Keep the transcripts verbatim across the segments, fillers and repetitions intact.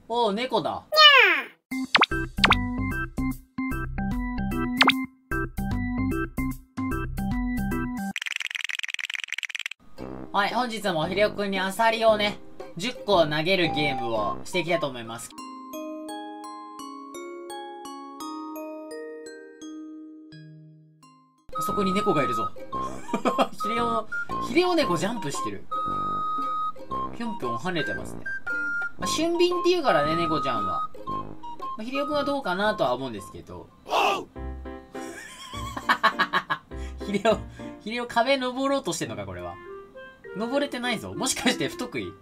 おお、猫だ。はい、本日もひろくんにアサリをね、じゅっこ投げるゲームをしていきたいと思います。あそこに猫がいるぞ。ヒレオ、ヒレオ猫ジャンプしてる。ぴょんぴょん跳ねてますね。まあ、俊敏って言うからね、猫ちゃんは。まあ、ヒレオくんはどうかなとは思うんですけど。ヒレオ、ヒレオ壁登ろうとしてんのか、これは。登れてないぞ。もしかして不得意？よ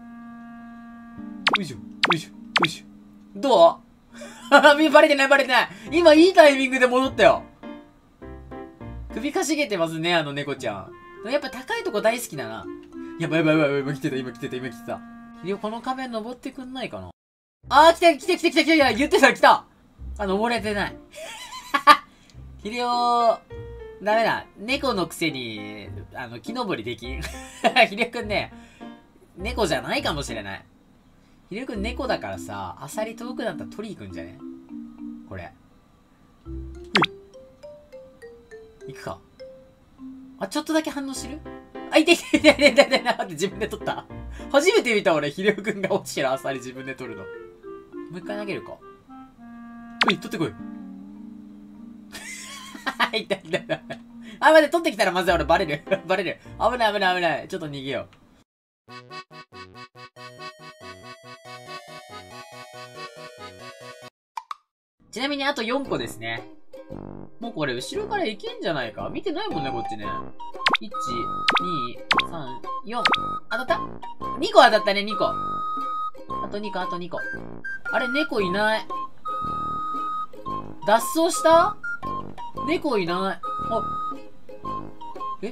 いしょ、よいしょ、よいしょ。どう？バレてない、バレてない。今いいタイミングで戻ったよ。首かしげてますね、あの猫ちゃん。やっぱ高いとこ大好きだな。やばいやばいやばい、今来てた、今来てた、今来てた。ヒレオこの壁登ってくんないかな。あー、来た来た来た来た来た来た、言ってた、来た。あ、登れてない。ヒレオダメだ。猫のくせに、あの、木登りできん。ヒレオくんね、猫じゃないかもしれない。ヒレオくん猫だからさ、アサリ遠くなったら取り行くんじゃね？これ。行くか。あ、ちょっとだけ反応してる？あ、いていていていていていて、待って、自分で取った。初めて見た俺、ヒレオくんが落ちてるアサリ自分で取るの。もう一回投げるか。うい、取ってこい。いったいったいった。あ、待って、取ってきたらまずい、俺バレる。バレる。危ない危ない危ない。ちょっと逃げよう。ちなみにあとよんこですね。もうこれ後ろからいけんじゃないか？見てないもんね、こっちね。いち、に、さん、よん。当たった？ に 個当たったね、にこ。あとにこ、あとにこ。あれ、猫いない。脱走した？猫いない。あ、え？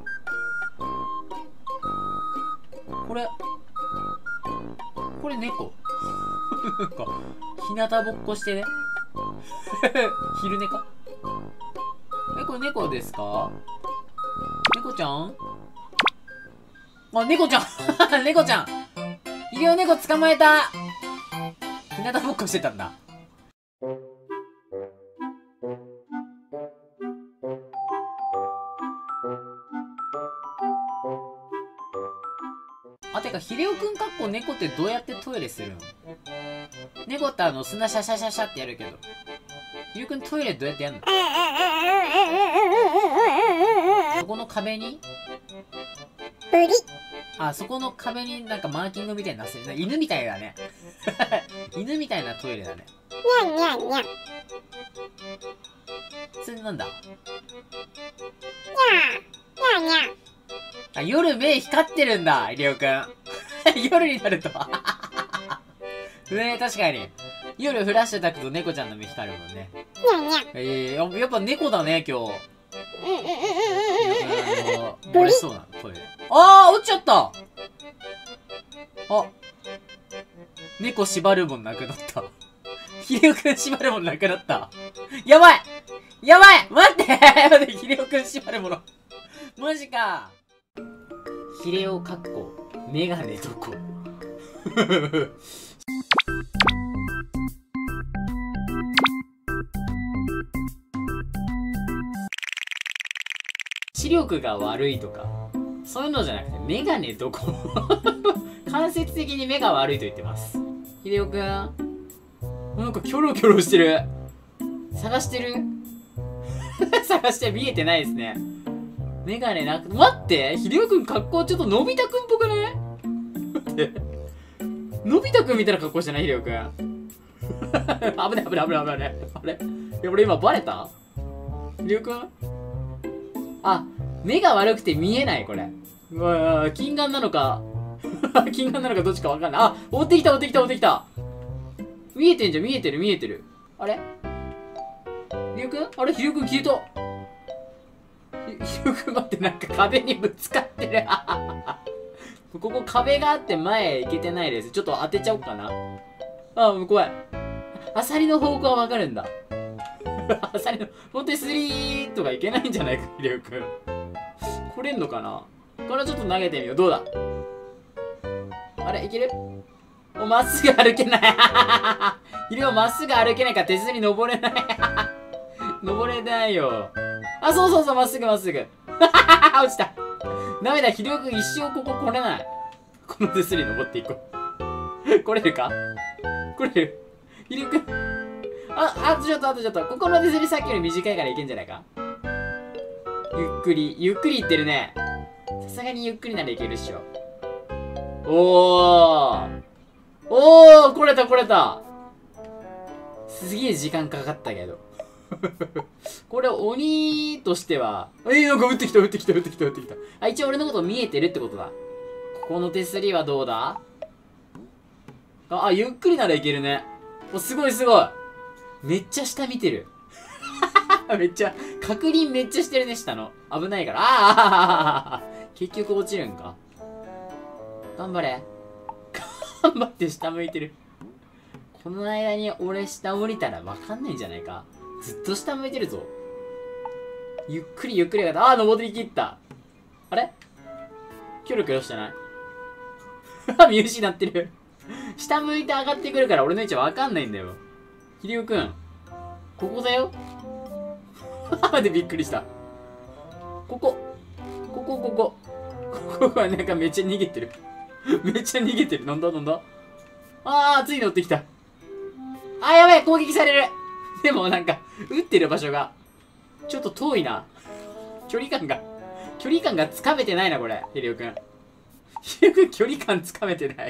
これ、これ猫。なんか、日向ぼっこしてね。昼寝か？え、これ猫ですか？猫ちゃん？あ、猫ちゃん猫ちゃんヒレオ猫捕まえた。日向ぼっこしてたんだ。あ、てか、ヒレオくんかっこ猫ってどうやってトイレするの？猫ってあの、砂シャシャシャシャってやるけど。ヒレオくんトイレどうやってやんの？そこの壁にあ、そこの壁になんかマーキングみたいになってる。犬みたいだね。犬みたいなトイレだね。にゃんにゃんにゃん。それなんだ？にゃんにゃんにゃん。あ、夜目光ってるんだ、ヒレオくん。夜になると。ねえ、確かに。夜フラッシュ焚くと猫ちゃんの目光るもんね。にゃんにゃん。えー、やっぱ猫だね、今日。漏れそうなトイレ。あー、落ちちゃった。あ、猫縛るもんなくなった。ヒレオくん縛るもんなくなった。やばいやばい待って待って、ヒレオくん縛るもの。マジか。ヒレオかっこ、メガネどこ？視力が悪いとか、そういうのじゃなくて、メガネどこ？間接的に目が悪いと言ってます。ヒレオくん、なんかキョロキョロしてる。探してる？探して見えてないですね。メガネなく、待って、ヒデオくん格好ちょっとのび太くんっぽくない？待って。のび太くんみたいな格好してない？ヒデオくん。危ない危ない危ない危ない。あれ？いや、俺今バレた？ヒデオくん？あ、目が悪くて見えない、これ。うわ、近眼なのか。近眼なのかどっちかわかんない。あ、追ってきた追ってきた追ってきた。見えてんじゃん、見えてる見えてる。あれ？ヒデオくん？あれ？ヒデオくん消えた。ヒデオくん待って、なんか壁にぶつかってる。ここ壁があって前行けてないです。ちょっと当てちゃおうかな。あ、怖い。アサリの方向はわかるんだ。アサリの、ほんとにスリーとかいけないんじゃないか、ヒデオくん。来れんのかな？これちょっと投げてみよう。どうだ？あれいける？ お、まっすぐ歩けない。ヒレオまっすぐ歩けないから手すり登れない。登れないよ。あ、そうそうそう、まっすぐまっすぐ。落ちた。ダメだ、ヒレオくん一生ここ来れない。この手すり登っていこう。来れるか？来れる？ヒレオくん。あ、あとちょっと、あとちょっと。ここの手すりさっきより短いからいけんじゃないか？ゆっくり、ゆっくりいってるね。さすがにゆっくりならいけるっしょ。おー。おー、来れた来れた。すげえ時間かかったけど。これ鬼としては、えー、なんか撃ってきた撃ってきた撃ってきた撃ってきた。あ、一応俺のこと見えてるってことだ。ここの手すりはどうだ？あ、あ、ゆっくりならいけるね。お、すごいすごい。めっちゃ下見てる。めっちゃ、確認めっちゃしてるね、下の。危ないから。ああ結局落ちるんか。頑張れ。頑張って下向いてる。この間に俺下降りたらわかんないんじゃないか。ずっと下向いてるぞ。ゆっくりゆっくり上がった。ああ、登りきった。あれキョロキョロしてない見失ってる。下向いて上がってくるから俺の位置わかんないんだよ。ひりおくん。ここだよ。でびっくりした。ここ。ここ、ここ。ここはなんかめっちゃ逃げてる。めっちゃ逃げてる。なんだなんだあー、ついに乗ってきた。あ、やばい攻撃される。でもなんか、撃ってる場所が、ちょっと遠いな。距離感が、距離感がつかめてないな、これ。ヘリオくん。ヘリオくん、距離感つかめてない。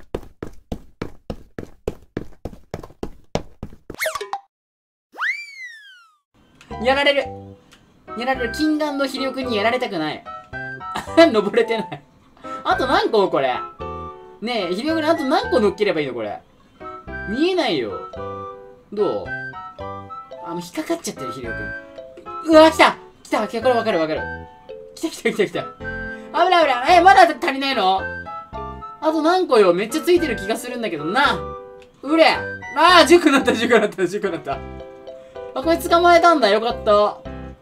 やられる。やられる。禁断のヘリオくんにやられたくない。登れてない。あと何個これ。ねえ、ひりおくんあと何個乗っければいいのこれ。見えないよ。どう？あ、もう引っかかっちゃってる、ひりおくん。うわ、来た来たこれわかるわかる。来た来た来た来た。危ない危ない。え、まだ足りないの？あと何個よ。めっちゃついてる気がするんだけどな。うれ。ああ、じゅっこなった、じゅっこなった、じゅっこなった。あ、これ捕まえたんだ。よかった。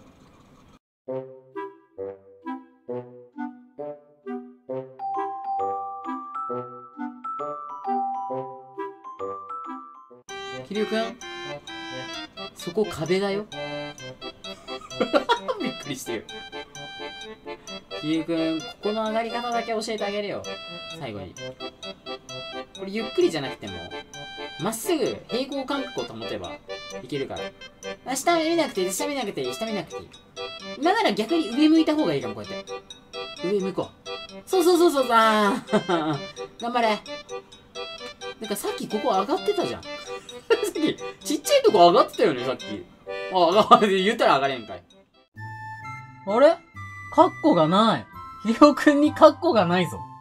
ひりおくんそこ壁だよ。びっくりしてる。ひりおくんここの上がり方だけ教えてあげるよ。最後に。これゆっくりじゃなくても、まっすぐ平行感覚を保てばいけるから。あ、下見なくていい、下見なくていい、下見なくていい。なんなら逆に上向いた方がいいかも、こうやって。上向こう。そうそうそうそう、あー。頑張れ。なんかさっきここ上がってたじゃん。さっき、ちっちゃいとこ上がってたよね、さっき。あ、上がって、言ったら上がれんかい。あれカッコがない。ひりおくんにカッコがないぞ。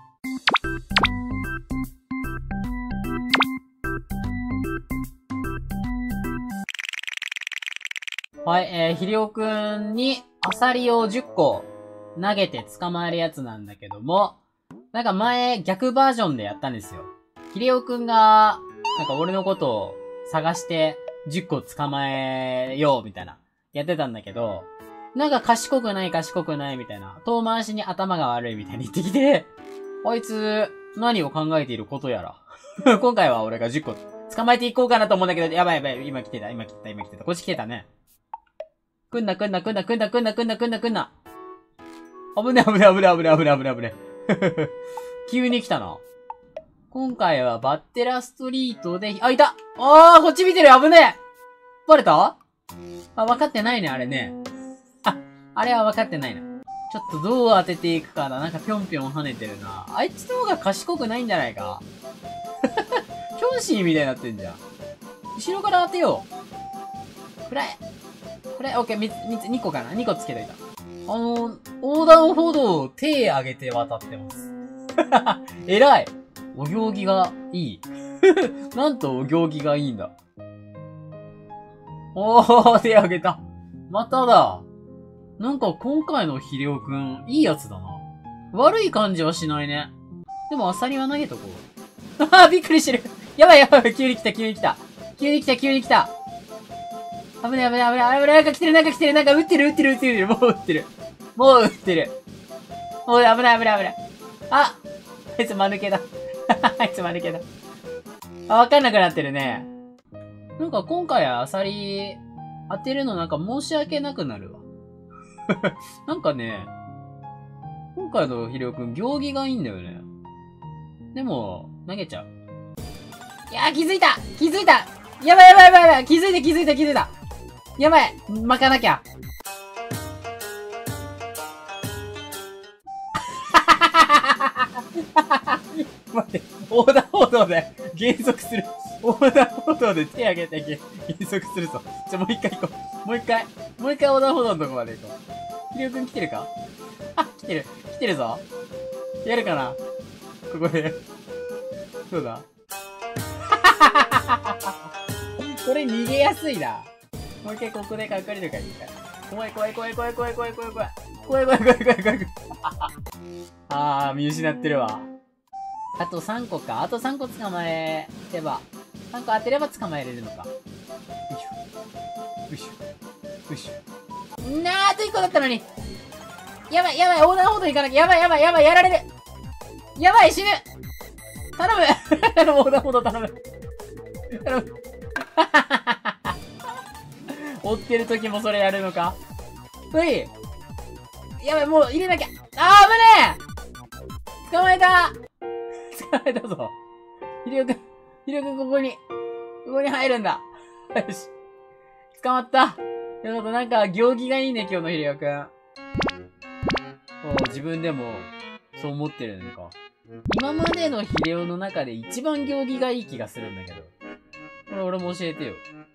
はい、えー、ひりおくんにアサリをじゅっこ投げて捕まえるやつなんだけども、なんか前逆バージョンでやったんですよ。ひりおくんが、なんか俺のことを探してじゅっこ捕まえようみたいな、やってたんだけど、なんか賢くない賢くないみたいな、遠回しに頭が悪いみたいに言ってきて、あいつ、何を考えていることやら。今回は俺がじゅっこ捕まえていこうかなと思うんだけど、やばいやばい、今来てた、今来てた、今来てた、こっち来てたね。来んな来んな来んな来んな来んな来んな来んな来んな。危ね危ね危ね危ね危ね危ね危ね。急に来たな。今回はバッテラストリートで、あ、いたあー、こっち見てる危ねえバレたあ、分かってないね、あれね。あ、あれは分かってないな。ちょっとどう当てていくかな。なんかぴょんぴょん跳ねてるな。あいつの方が賢くないんじゃないかキョンシーみたいになってんじゃん。後ろから当てよう。くらえ。これ、オッケー、みつ、みつ、にこかな ?に 個つけといた。あのー、横断歩道を手上げて渡ってます。えらい。お行儀がいい。なんとお行儀がいいんだ。おー、手上げた。まただ。なんか今回のひりおくん、いいやつだな。悪い感じはしないね。でもアサリは投げとこう。あー、びっくりしてる。やばいやばい、急に来た、急に来た。急に来た、急に来た。危ない危ない危ない危ない、なんか来てるなんか来てるなんか撃ってる撃ってる撃ってるもう撃ってるもう撃ってるもう危ない危ない危ないああいつ間抜けだあいつ間抜けだあ、わかんなくなってるね。なんか今回アサリ当てるのなんか申し訳なくなるわ。なんかね、今回のヒレオくん行儀がいいんだよね。でも、投げちゃう。いやー気づいた気づいたやばいやばいやばいやばい気づいた気づいた気づいたやばい巻かなきゃ待って、横断歩道で減速する。横断歩道で手上げて減速するぞ。ちょ、もう一回行こう。もう一回。もう一回横断歩道のとこまで行こう。ひりおくん来てるかあ、来てる。来てるぞ。やるかなここで。どうだこれ逃げやすいな。もう一回ここで隠れるからいいから。怖い怖い怖い怖い怖い怖い怖い怖い。怖い怖い怖い怖い怖い怖い。あー、見失ってるわ。あとさんこか。あとさんこ捕まえれば。さんこ当てれば捕まえれるのか。よいしょ。よいしょ。よいしょ。なー、あといっこだったのに。やばい、やばい、横断歩道行かなきゃ。やばい、やばい、やばい、やられる。やばい、死ぬ。頼む。頼む、横断歩道頼む。頼む。追ってる時もそれやるのか。うい。やばい、もう入れなきゃ。あー、危ねえ。捕まえた。捕まえたぞ。ひりおくん、ひりおくんここに、ここに入るんだ。よし。捕まった。よかった、なんか、行儀がいいね、今日のひりおくん。もう自分でも、そう思ってるのか。今までのヒレオの中で一番行儀がいい気がするんだけど。これ俺も教えてよ。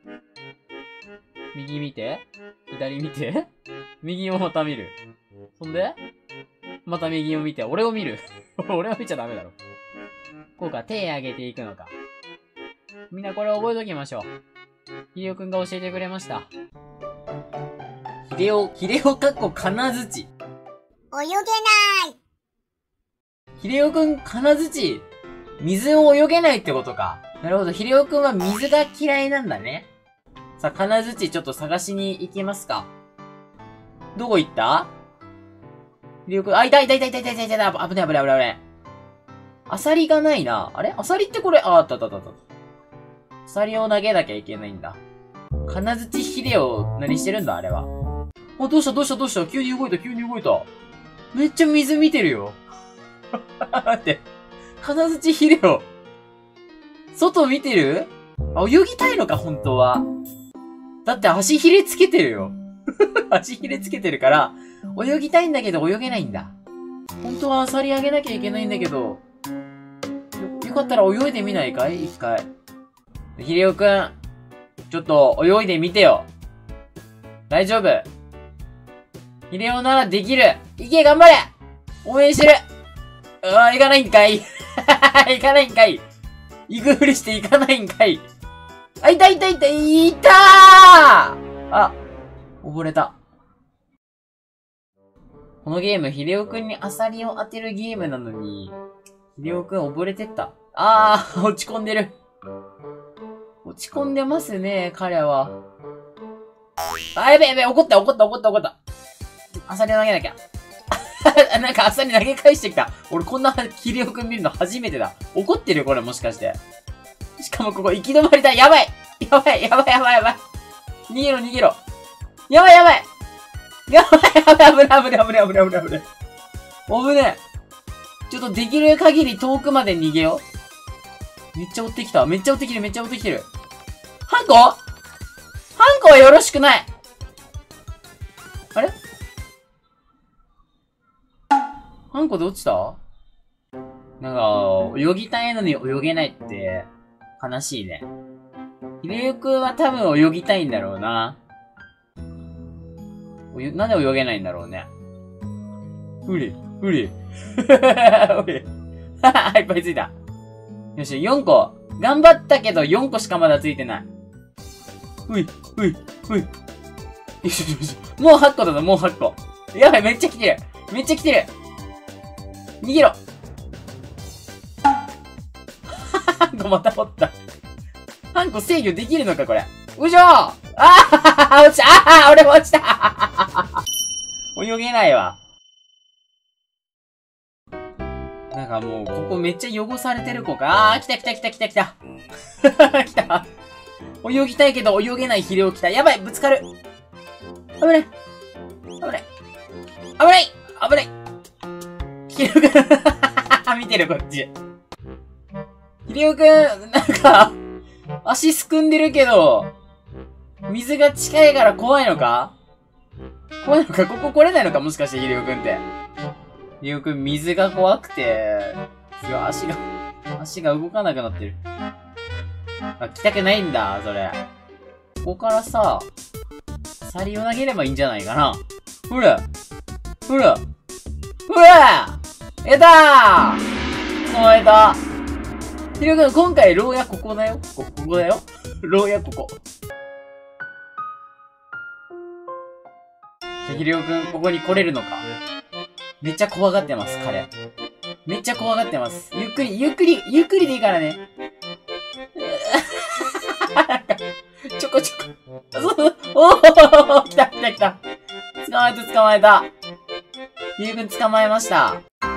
右見て。左見て。右をまた見る。そんでまた右を見て。俺を見る。俺を見ちゃダメだろ。こうか、手上げていくのか。みんなこれ覚えときましょう。ヒレオくんが教えてくれました。ヒレオ、ヒレオかっこ金槌。 泳げない。 ヒレオくん、金槌。水を泳げないってことか。なるほど、ヒレオくんは水が嫌いなんだね。さあ、金槌ちょっと探しに行きますか。どこ行ったヒレオくん、あ、いたいたいたいたいたいたいたいた。危ない危ない危ない危ない。アサリがないな。あれアサリってこれ、あ、あったあったあった。アサリを投げなきゃいけないんだ。金槌ヒレオ、何してるんだあれは。あ、どうしたどうしたどうした急に動いた急に動いた。めっちゃ水見てるよ。待って。金槌ヒレオ。外見てるあ、泳ぎたいのか、本当は。だって足ひれつけてるよ。足ひれつけてるから、泳ぎたいんだけど泳げないんだ。本当はアサリあげなきゃいけないんだけど、よ、よかったら泳いでみないかい一回。ひれおくん、ちょっと泳いでみてよ。大丈夫。ひれおならできる。いけ、頑張れ応援してる。うわ、行かないんかい。行かないんかい。行くふりして行かないんかい。あ、いたいたいた、いたーあ、溺れた。このゲーム、ヒデオくんにアサリを当てるゲームなのに、ヒデオくん溺れてった。あー、落ち込んでる。落ち込んでますね、彼は。あ、やべやべ、怒った怒った怒った怒った。アサリを投げなきゃ。なんかアサリ投げ返してきた。俺こんなヒデオくん見るの初めてだ。怒ってるよ、これもしかして。しかもここ行き止まりだ。やばいやばいやばいやばいやばい。逃げろ逃げろ。やばいやばいやばいやばい危ない危ない危ない危ない危ない危ない。危ねえ。ちょっとできる限り遠くまで逃げよう。めっちゃ追ってきた。めっちゃ追ってきてるめっちゃ追ってきてる。ハンコハンコはよろしくない。あれハンコで落ちたなんか、泳ぎたいのに泳げないって、悲しいね。ひでゆくんは多分泳ぎたいんだろうな。おゆ、なんで泳げないんだろうね。うり、うり。うり。いっぱいついた。よし、よんこ。頑張ったけどよんこしかまだついてない。うい、うい、うい。よしよし。もうはっこだぞ、もうはっこ。やばい、めっちゃ来てる。めっちゃ来てる。逃げろ。ハンコまた掘った。ハンコ制御できるのか、これ。うじょーああ落ちたああ俺も落ちた泳げないわ。 なんかもう、ここめっちゃ汚されてる子か。あー、来た来た来た来た来た。来た。泳ぎたいけど泳げないヒレオ来た。やばい、ぶつかる。危ない。危ない。危ない危ない。ヒレオくん。見てる、こっち。ヒレオくん、なんか、足すくんでるけど、水が近いから怖いのか怖いのかここ来れないのかもしかしてヒレオくんって。ヒレオくん、水が怖くて、すごい足が、足が動かなくなってる。あ、来たくないんだ、それ。ここからさ、サリを投げればいいんじゃないかな。ほらほらほらやったー捕まえた。ヒロ君、今回、牢屋ここだよ。こ、ここだよ。牢屋ここ。じゃ、ヒロ君、ここに来れるのか。めっちゃ怖がってます、彼。めっちゃ怖がってます。ゆっくり、ゆっくり、ゆっくりでいいからね。ちょこちょこ。おー来た来た来た。捕まえた捕まえた。ヒロ君捕まえました。